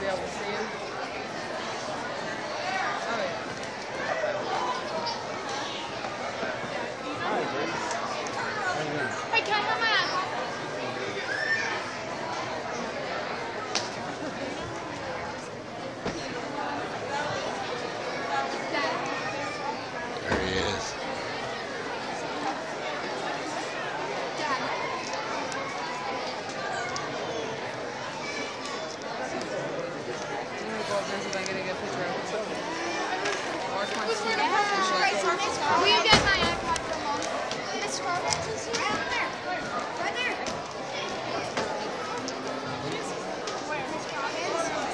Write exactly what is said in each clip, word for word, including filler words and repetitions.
be able to see him. Oh, yeah. Hi, Grace. How you doing? Hey, can I have my iPod? There he is. If I get a good picture of it. Will you get my iPod from mom? Miss Roberts is here. Right there. Right there. Where? Miss Roberts?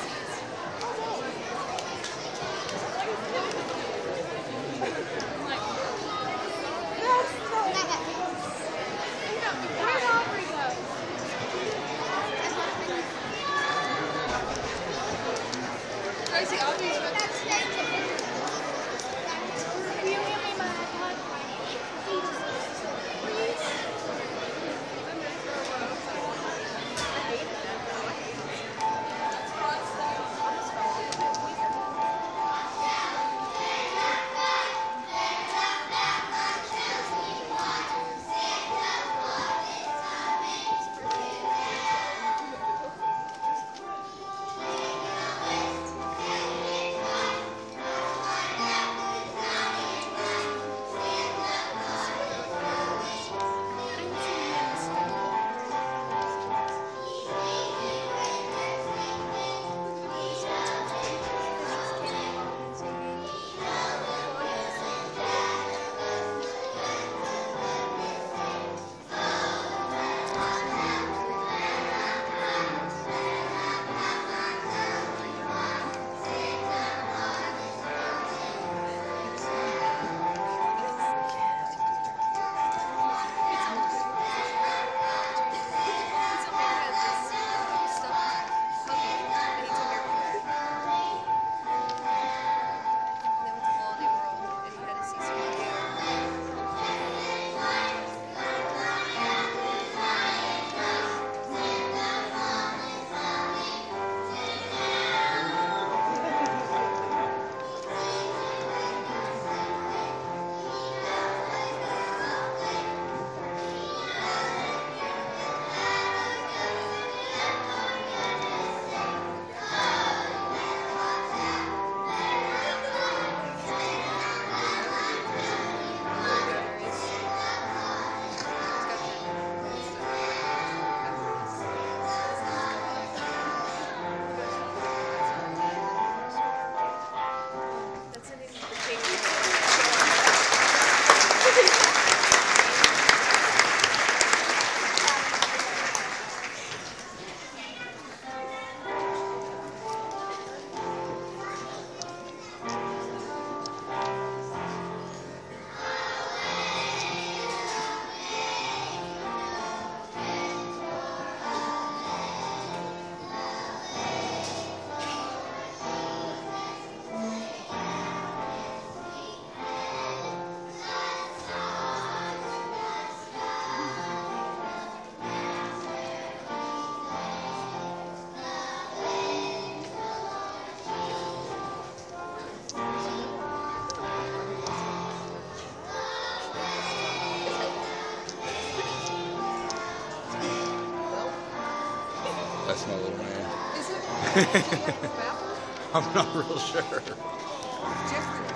Where'd Aubrey go? Crazy, Aubrey's with That's next. Will you give me my iPod? Please? That's my little man. Is it? I'm not real sure. Jeffrey